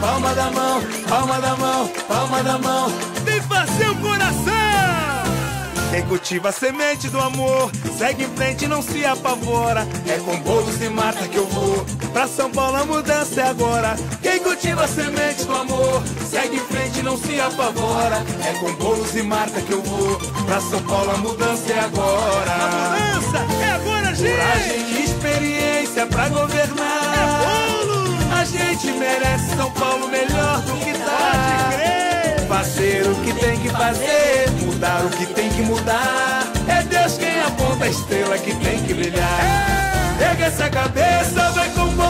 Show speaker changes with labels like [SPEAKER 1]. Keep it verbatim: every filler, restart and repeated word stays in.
[SPEAKER 1] palma da mão, palma da mão, palma da mão.
[SPEAKER 2] Tem que fazer o coração.
[SPEAKER 1] Quem cultiva a semente do amor segue em frente e não se apavora. É com Boulos e Marta que eu vou pra São Paulo, a mudança é agora. Quem cultiva a semente do amor segue em frente e não se apavora. É com Boulos e Marta que eu vou pra São Paulo, a mudança é agora.
[SPEAKER 2] A mudança é agora, gente.
[SPEAKER 1] Coragem e experiência pra governar.
[SPEAKER 2] É Boulos.
[SPEAKER 1] A gente merece São Paulo melhor do que tá.
[SPEAKER 2] Pode crer.
[SPEAKER 1] Fazer o que tem que fazer, mudar o que tem que mudar. É Deus quem aponta a estrela que tem que brilhar. Pega essa cabeça, vai com